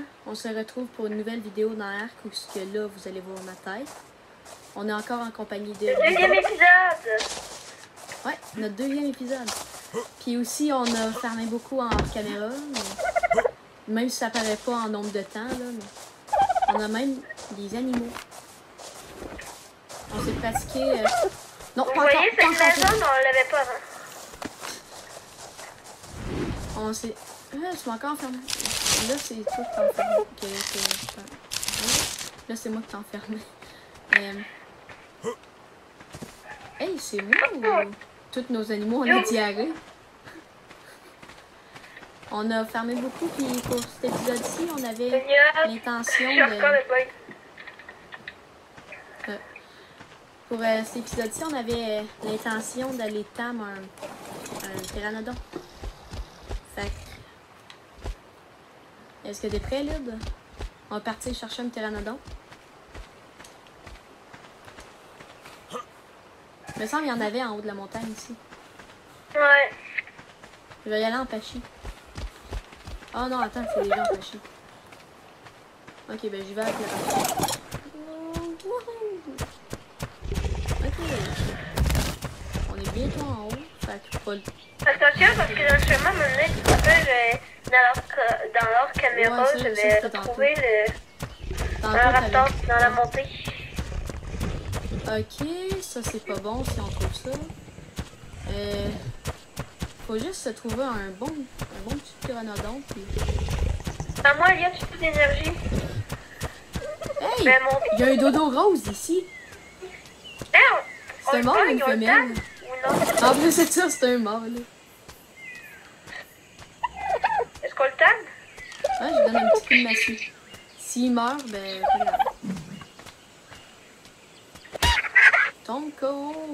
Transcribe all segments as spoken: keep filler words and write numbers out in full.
on se retrouve pour une nouvelle vidéo dans Ark où ce que là, vous allez voir ma tête. On est encore en compagnie de... Le deuxième épisode! Ouais, notre deuxième épisode. Puis aussi, on a fermé beaucoup en caméra, mais... même si ça paraît pas en nombre de temps, là, mais... on a même des animaux. On s'est pratiqué... Euh... Non, Vous pas voyez, encore, c'est pas une encore. maison, mais on l'avait pas avant. On s'est... Ah, je suis encore enfermé. Là, c'est toi qui t'es enfermé. Okay, okay. Là, c'est moi qui t'ai enfermé. Euh... Hey, c'est moi ou... Tous nos animaux, on a diarrhée. On a fermé beaucoup, puis pour cet épisode-ci, on avait l'intention de... Euh, pour euh, cet épisode-ci, on avait euh, l'intention d'aller tam un, un pteranodon. Fait que... Est-ce que t'es prêt, Lud? On va partir chercher un pteranodon. Il me semble qu'il y en avait en haut de la montagne ici. Ouais. Je vais y aller en Pachy. Oh non, attends, c'est déjà en Pachy. Ok, ben j'y vais avec la Pachy. Ok. On est bientôt en haut. Fait que pas le... Attention, parce que dans le chemin, mon nez, tu te rappelles, euh, dans, leur, dans leur caméra, Ouais, ça, je je sais vais que c'était retrouver le, Tantôt, un raptor t'avais- dans la montée. Ok, ça c'est pas bon si on trouve ça. Euh, faut juste se trouver un bon, un bon petit pteranodon. Puis... À moi, il y a plus d'énergie. Hey! Ben, mon... Il y a un dodo rose ici. Ah, C'est un mâle ou une femelle? Ou non? En plus, c'est ça, c'est un mâle. Est-ce qu'on le tag? Ouais, je donne un petit coup de massue. S'il meurt, ben, pas grave. Tonko!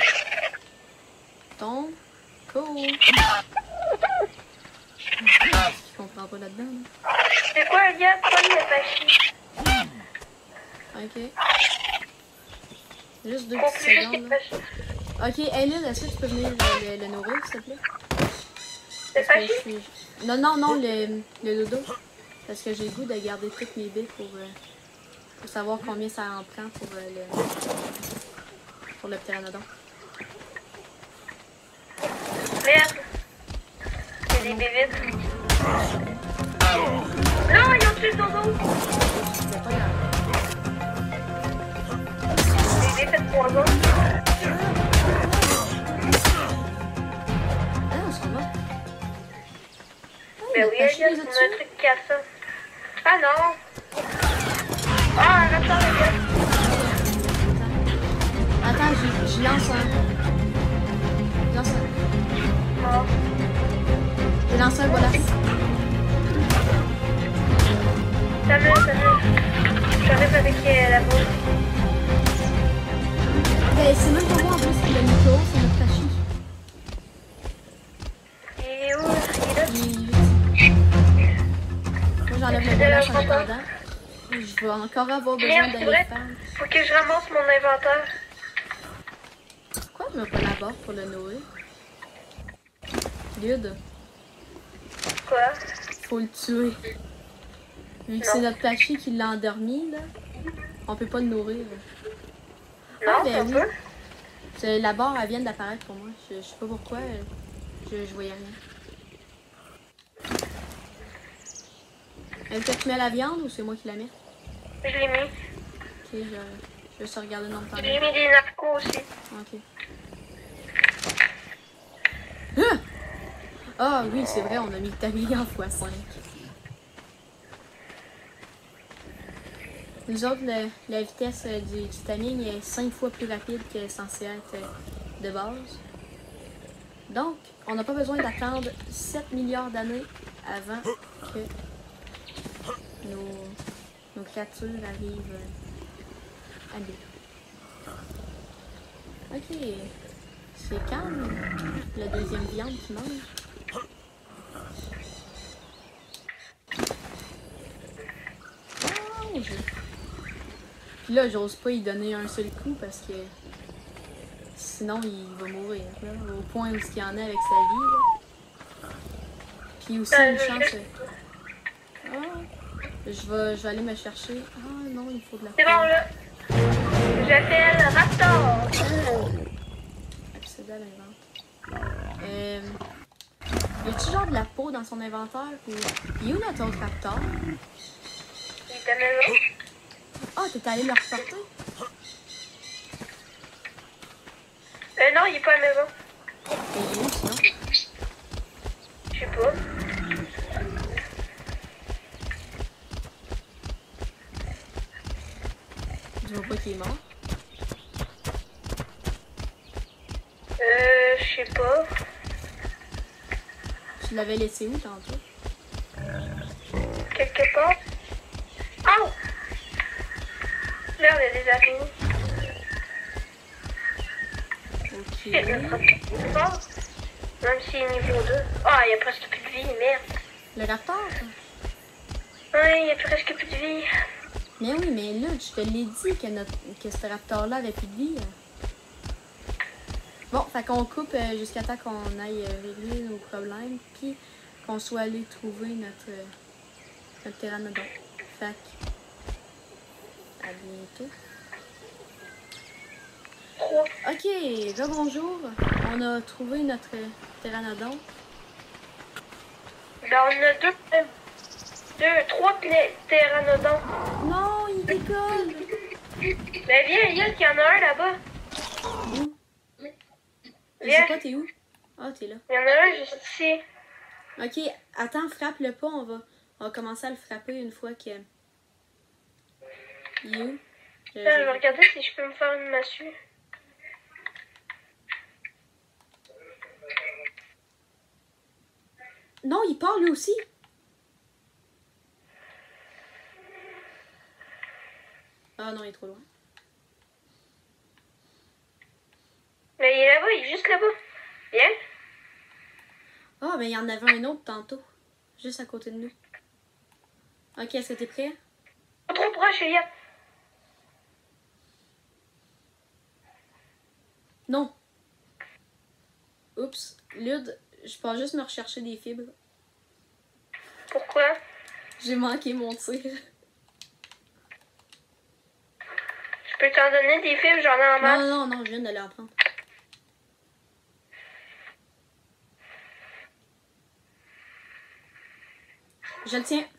Tonko! Je comprends pas là-dedans. Là. C'est quoi, il y a pas le Pachy? Ok. Juste deux Faut petites plus juste secondes. le Là. Pachy. Ok, Elil, est-ce que tu peux venir le, le, le nourrir, s'il te plaît? Le Parce que Pachy? je suis... Non, non, non, le, le dodo. Parce que j'ai le goût de garder toutes mes baies pour, euh, pour savoir combien ça en prend pour euh, le... pour le pteranodon. Merde. C'est des bébites. Non, ils ont tué le dodo. C'est pas grave. J'ai fait trois ans. Ah non, c'est pas Ben oui, il y a les un a tués. truc qui a ça. Ah non. Ah, un raptor, les gars. Attends, je, je lance un. Je lance un. Oh. Je lance un bolas. Ça me, ça me. J'arrive avec euh, la boule. Ben, c'est même pas moi en plus, c'est le micro, c'est notre Pachy. Il est où? Il est là? Il- Moi j'enlève le bolas en content. attendant. Je vais encore avoir besoin Merde, c'est d'aller vrai. faire. Faut que je ramasse mon inventaire. Pourquoi je me pas là-bas pour le nourrir? Lud, Quoi? faut le tuer. Vu que Non. c'est notre Pachy qui l'a endormi, là, on peut pas le nourrir. Non, Ah, ben on oui. peut. C'est- La barre, elle vient d'apparaître pour moi. Je, je sais pas pourquoi. euh, Je, je voyais rien. Est-ce que tu mets la viande ou c'est moi qui la mets? Je l'ai mis. Ok, je, je vais se regarder le nombre de temps. J'ai mis des narcos aussi. Ok. Ah! Ah oui, c'est vrai, on a mis le tablier en fois cinq. Nous autres, le- la vitesse euh, du, du timing est cinq fois plus rapide que censé être euh, de base. Donc, on n'a pas besoin d'attendre sept milliards d'années avant que nos, nos créatures arrivent euh, à nous. Ok. C'est quand la deuxième viande qui mange? Mange! Puis là, j'ose pas y donner un seul coup parce que sinon il va mourir. Là, au point où il y en a avec sa vie. Là. Puis aussi Euh, une je- chance. Ah. Je vais, je vais aller me chercher. Ah non, il faut de la C'est bon, là. J'appelle Raptor. Accéder à l'inventaire. Euh... Y a-tu genre de la peau dans son inventaire? Ou... Il est où notre autre Raptor? Il est à la maison. Ah, oh, t'es allé le reporter? Euh, non, il est pas à la maison. Et il est où sinon? Je sais pas. Je vois pas qu'il est mort. Euh, je sais pas. Tu l'avais laissé où tantôt? Quelque part. Oh! Merde, il y a des araignées. Ok. Il y a notre raptor. Même s'il est niveau deux. Ah, il y a presque plus de vie, merde. Le raptor? Ouais, il y a presque plus de vie. Mais oui, mais là, je te l'ai dit que, notre, que ce raptor-là avait plus de vie. Bon, fait qu'on coupe euh, jusqu'à temps qu'on aille euh, régler nos problèmes, puis qu'on soit allé trouver notre, euh, notre pteranodon. Fait que, à bientôt. Ok, rebonjour. On a trouvé notre pteranodon. Ben, on a deux, deux trois pteranodons. Non, il décolle. Ben, viens, Elliot, il y en a un là-bas. Où? Je Viens. sais pas, t'es où? Ah, t'es là. Il y en a un juste ici. Ok, attends, frappe-le pas. On va, on va commencer à le frapper une fois que... Il est où? Je- Là, je je- vais regarder si je peux me faire une massue. Non, il part lui aussi. Ah non, il est trop loin. Mais il est là-bas, il est juste là-bas. Viens. Ah, mais il y en avait un autre tantôt. Juste à côté de nous. Ok, est-ce que t'es prêt? Pas trop proche, Elliot. Non. Oups. Lud, je pars juste me rechercher des fibres. Pourquoi? J'ai manqué mon tir. Je peux t'en donner des fibres, j'en ai en Non, masse. non, non, non, je viens d'aller en prendre. Je le tiens.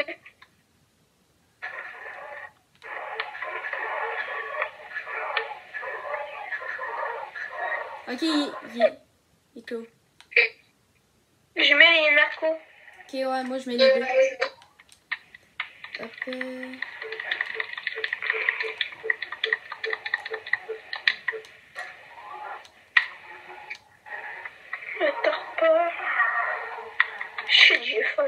Ok, il, il, il est cool. Je mets les narcos. Ok, ouais, moi je mets les deux. Hop. euh. Le torpeur. Shit, j'ai faim.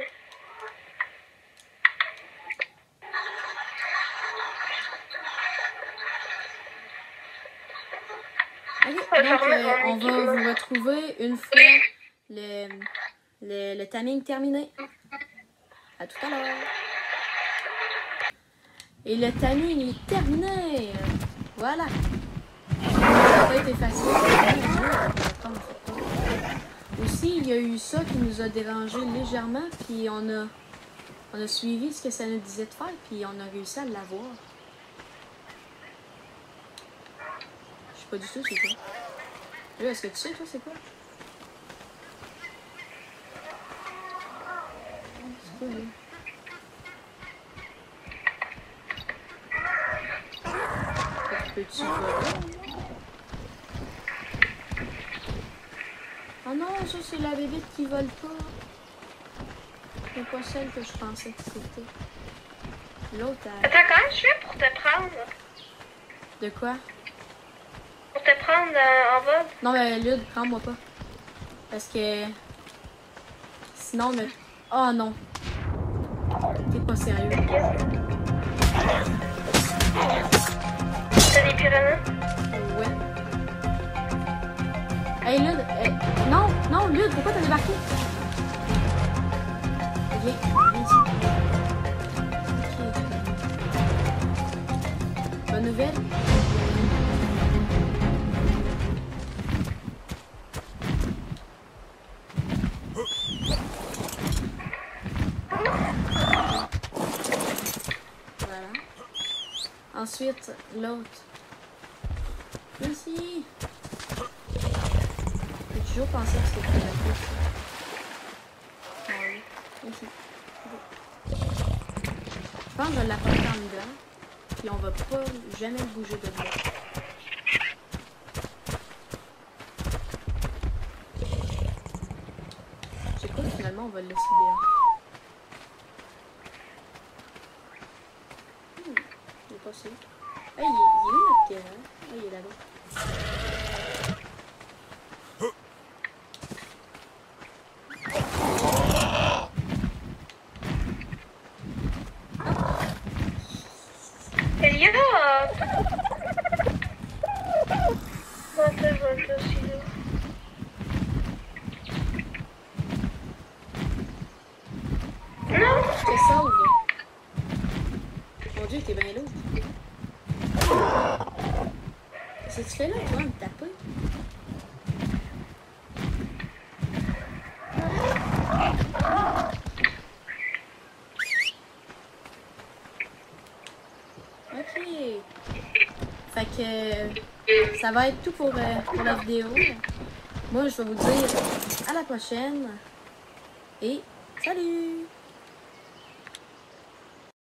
Ok, donc euh, on va vous retrouver une fois le, le, le timing terminé. À tout à l'heure. Et le timing est terminé. Voilà. Ça n'a pas été facile. Aussi, il y a eu ça qui nous a dérangé légèrement, puis on a, on a suivi ce que ça nous disait de faire, puis on a réussi à l'avoir. Je sais pas du tout c'est quoi. Là, est-ce que tu sais, toi, c'est quoi? C'est quoi, lui? Peux-tu voler? Oh non, ça, c'est la bébête qui vole pas. C'est pas celle que je pensais que c'était. L'autre, elle... Attends, comment je fais pour te prendre? De quoi? Pour te prendre euh, en vol? Non, mais Lud, prends-moi pas. Parce que... Sinon, mais... Oh non. T'es pas sérieux. T'as des piranhas? Ouais. Hey, Lud, euh, non, non, Lud, pourquoi t'as débarqué? Viens, viens ici. Ok. Bonne nouvelle? Ensuite, l'autre. Ici. J'ai toujours pensé que c'était la plus. Ah oui. Ici. Je pense que je vais l'apporter en dedans. Puis on va pas jamais le bouger de là. Je sais pas, finalement, on va le laisser dehors. Hmm, il est pas sûr. Hey, il est, il est où notre terrain? Ah, il est là-bas. Elliot! Moi, ça, je vais le aussi là. Non! Je te sauve. Mon Dieu, t'es bien lourd. Qu'est-ce que tu fais là, toi, me taper? Ok. Fait que ça va être tout pour, euh, pour la vidéo. Moi, je vais vous dire à la prochaine. Et salut!